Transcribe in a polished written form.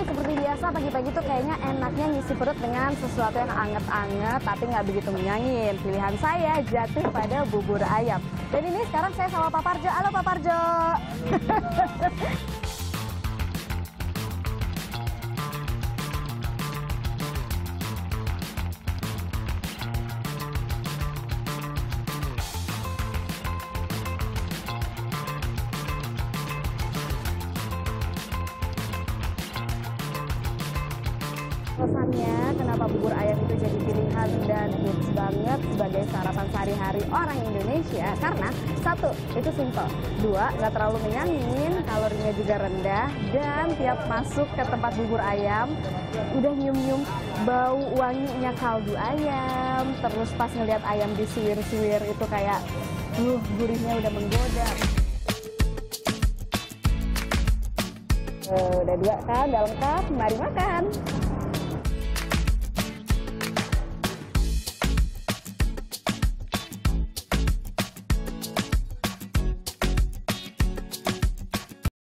nih, seperti biasa pagi-pagi tuh kayaknya enaknya ngisi perut dengan sesuatu yang anget-anget tapi nggak begitu menyangin. Pilihan saya jatuh pada bubur ayam. Dan ini sekarang saya sama Pak Parjo. Halo Pak Parjo. Alasannya kenapa bubur ayam itu jadi pilihan dan hits banget sebagai sarapan sehari-hari orang Indonesia, karena satu, itu simple, dua, nggak terlalu menyangin, kalorinya juga rendah, dan tiap masuk ke tempat bubur ayam udah nyium-nyium bau wanginya kaldu ayam, terus pas ngeliat ayam disuwir-suwir itu kayak gurihnya udah menggoda. Udah dua kan, udah lengkap, mari makan.